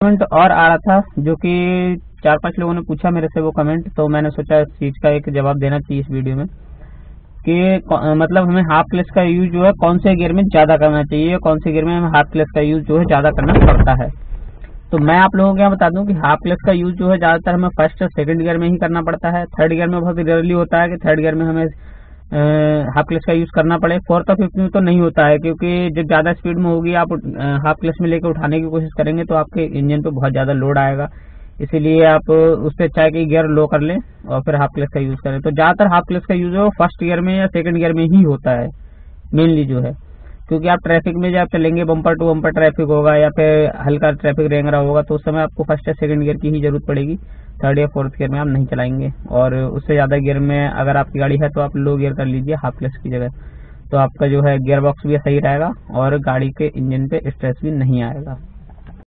Comment और आ रहा था जो कि 4-5 लोगों ने पूछा मेरे से वो कमेंट, तो मैंने सोचा इस चीज का एक जवाब देना चाहिए इस वीडियो में कि मतलब हमें हाफ क्लच का यूज जो है कौन से गियर में ज्यादा करना चाहिए, कौन से गियर में हमें हाफ क्लच का यूज जो है ज्यादा करना पड़ता है। तो मैं आप लोगों को क्या बता दूं कि हाफ क्लच का यूज जो है ज्यादातर हमें फर्स्ट और सेकंड गियर में ही करना पड़ता है। थर्ड गियर में बहुत रेयरली होता है कि थर्ड गियर में हमें हाफ क्लच का यूज करना पड़े। फोर्थ और फिफ्थ में तो नहीं होता है, क्योंकि जब ज्यादा स्पीड में होगी आप हाफ क्लच में लेकर उठाने की कोशिश करेंगे तो आपके इंजन पे बहुत ज्यादा लोड आएगा, इसीलिए आप उससे अच्छा है कि गियर लो कर लें और फिर हाफ क्लच का यूज करें। तो ज्यादातर हाफ क्लच का यूज है वो फर्स्ट गियर में या सेकंड गियर में ही होता है मेनली जो है, क्योंकि आप ट्रैफिक में जब चलेंगे बम्पर टू बम्पर ट्रैफिक होगा या फिर हल्का ट्रैफिक रेंग रहा होगा तो उस समय आपको फर्स्ट या सेकंड गियर की ही जरूरत पड़ेगी। थर्ड या फोर्थ गियर में आप नहीं चलाएंगे, और उससे ज्यादा गियर में अगर आपकी गाड़ी है तो आप लो गियर कर लीजिए हाफ क्लच की जगह, तो आपका जो है गियर बॉक्स भी सही रहेगा और गाड़ी के इंजन पे स्ट्रेस भी नहीं आएगा।